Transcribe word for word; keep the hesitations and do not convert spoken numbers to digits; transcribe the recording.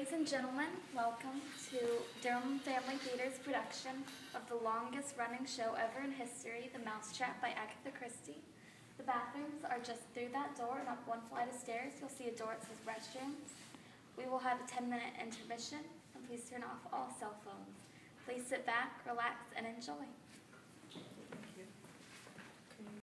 Ladies and gentlemen, welcome to Durham Family Theater's production of the longest running show ever in history, The Mousetrap by Agatha Christie. The bathrooms are just through that door and up one flight of stairs. You'll see a door that says restrooms. We will have a ten minute intermission, and please turn off all cell phones. Please sit back, relax, and enjoy.